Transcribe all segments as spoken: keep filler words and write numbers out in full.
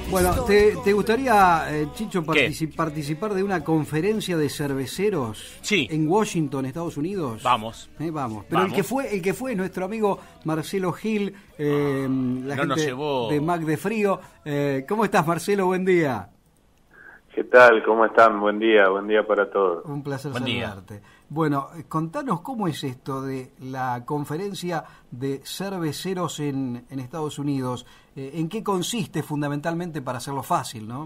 Bueno, ¿te, te gustaría, eh, Chicho, partici- participar de una conferencia de cerveceros Sí. en Washington, Estados Unidos? Vamos. Eh, vamos. Pero Vamos. el que fue el que fue es nuestro amigo Marcelo Gil, eh, la No gente nos llevó. de Mac de Frío. Eh, ¿Cómo estás, Marcelo? Buen día. ¿Qué tal? ¿Cómo están? Buen día, buen día para todos. Un placer Buen día. saludarte. Bueno, eh, contanos cómo es esto de la conferencia de cerveceros en, en Estados Unidos. Eh, ¿En qué consiste fundamentalmente, para hacerlo fácil, no?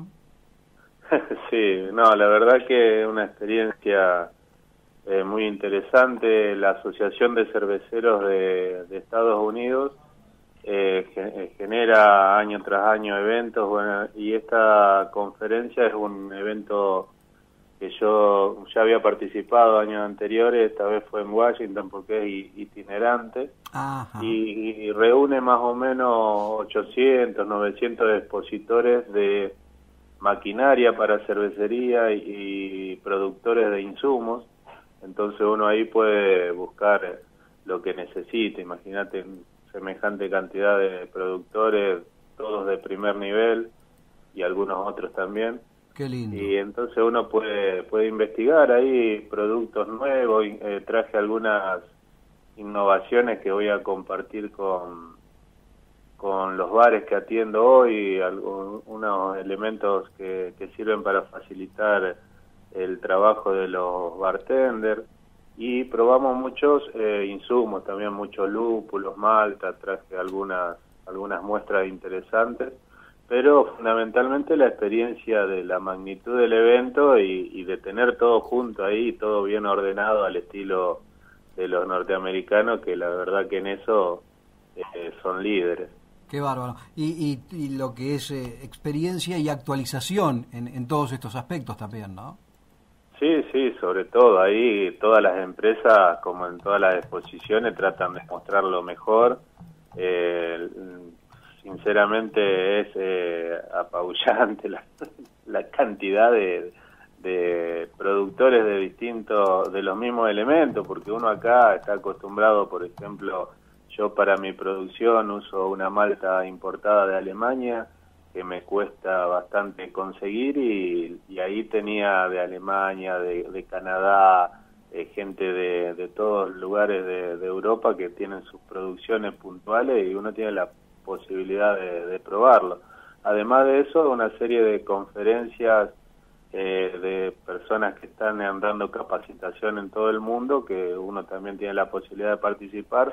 Sí, no, la verdad que es una experiencia eh, muy interesante. La Asociación de Cerveceros de, de Estados Unidos eh, ge- genera año tras año eventos, bueno, y esta conferencia es un evento que yo ya había participado años anteriores. Esta vez fue en Washington porque es i- itinerante. Ajá. Y, y reúne más o menos ochocientos, novecientos expositores de maquinaria para cervecería y, y productores de insumos. Entonces uno ahí puede buscar lo que necesite. Imagínate semejante cantidad de productores, todos de primer nivel y algunos otros también. Qué lindo. Y entonces uno puede puede investigar ahí productos nuevos. Y, eh, traje algunas innovaciones que voy a compartir con con los bares que atiendo hoy, algún, unos elementos que, que sirven para facilitar el trabajo de los bartenders, y probamos muchos eh, insumos, también muchos lúpulos, malta, traje algunas algunas muestras interesantes, pero fundamentalmente la experiencia de la magnitud del evento y, y de tener todo junto ahí, todo bien ordenado al estilo de los norteamericanos, que la verdad que en eso eh, son líderes. Qué bárbaro. Y, y, y lo que es eh, experiencia y actualización en, en todos estos aspectos también, ¿no? Sí, sí, sobre todo ahí todas las empresas, como en todas las exposiciones, tratan de mostrar lo mejor. Eh, sinceramente es eh, apabullante la, la cantidad de, de productores de distintos, de los mismos elementos, porque uno acá está acostumbrado, por ejemplo, yo para mi producción uso una malta importada de Alemania que me cuesta bastante conseguir, y, y ahí tenía de Alemania, de, de Canadá, eh, gente de, de todos lugares de, de Europa que tienen sus producciones puntuales y uno tiene la posibilidad de, de probarlo. Además de eso, una serie de conferencias eh, de personas que están dando capacitación en todo el mundo, que uno también tiene la posibilidad de participar.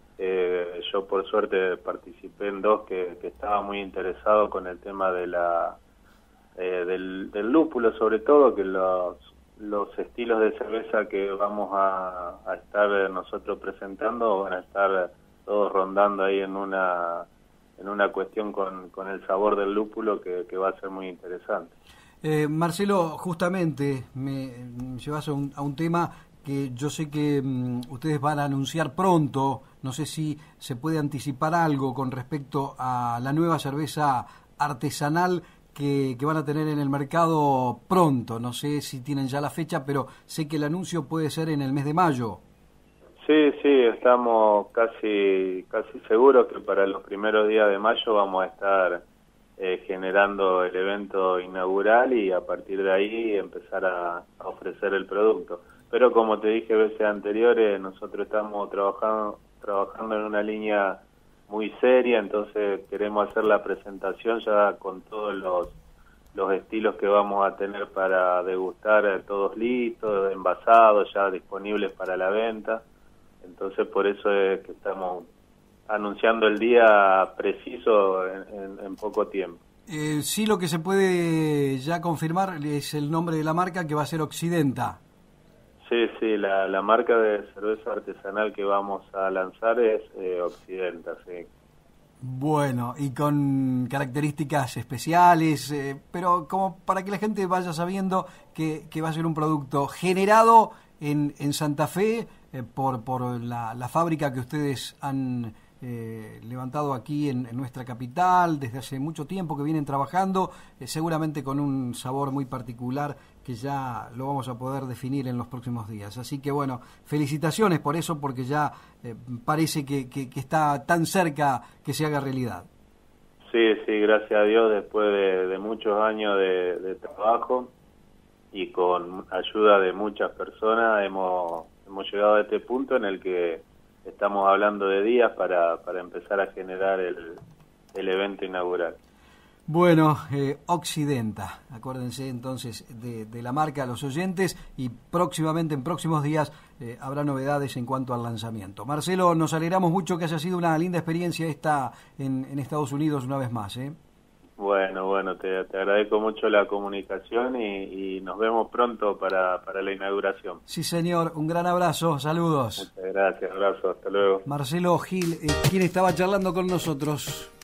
Eh, yo por suerte participé en dos que, que estaba muy interesado con el tema de la eh, del, del lúpulo, sobre todo, que los, los estilos de cerveza que vamos a, a estar nosotros presentando van a estar todos rondando ahí en una en una cuestión con, con el sabor del lúpulo que, que va a ser muy interesante. Eh, Marcelo, justamente me llevas a un, a un tema que yo sé que um, ustedes van a anunciar pronto. No sé si se puede anticipar algo con respecto a la nueva cerveza artesanal que, que van a tener en el mercado pronto. No sé si tienen ya la fecha, pero sé que el anuncio puede ser en el mes de mayo. Sí, sí, estamos casi casi seguros que para los primeros días de mayo vamos a estar eh, generando el evento inaugural y a partir de ahí empezar a, a ofrecer el producto. Pero como te dije veces anteriores, nosotros estamos trabajando trabajando en una línea muy seria, entonces queremos hacer la presentación ya con todos los los estilos que vamos a tener para degustar, todos listos, envasados, ya disponibles para la venta. Entonces por eso es que estamos anunciando el día preciso en, en, en poco tiempo. Eh, sí, lo que se puede ya confirmar es el nombre de la marca, que va a ser Occidenta. Sí, sí, la, la marca de cerveza artesanal que vamos a lanzar es eh, Occidenta, sí. Bueno, y con características especiales, eh, pero como para que la gente vaya sabiendo que, que va a ser un producto generado en, en Santa Fe eh, por, por la, la fábrica que ustedes han eh, levantado aquí en, en nuestra capital desde hace mucho tiempo, que vienen trabajando, eh, seguramente con un sabor muy particular que ya lo vamos a poder definir en los próximos días. Así que bueno, felicitaciones por eso, porque ya eh, parece que, que, que está tan cerca que se haga realidad. Sí, sí, gracias a Dios, después de, de muchos años de, de trabajo y con ayuda de muchas personas, hemos, hemos llegado a este punto en el que estamos hablando de días para, para empezar a generar el, el evento inaugural. Bueno, eh, Occidenta, acuérdense entonces de, de la marca a los oyentes, y próximamente, en próximos días, eh, habrá novedades en cuanto al lanzamiento. Marcelo, nos alegramos mucho que haya sido una linda experiencia esta en, en Estados Unidos una vez más, ¿eh? Bueno, bueno, te, te agradezco mucho la comunicación y, y nos vemos pronto para, para la inauguración. Sí, señor, un gran abrazo, saludos. Muchas gracias, abrazo, hasta luego. Marcelo Gil, eh, quien estaba charlando con nosotros.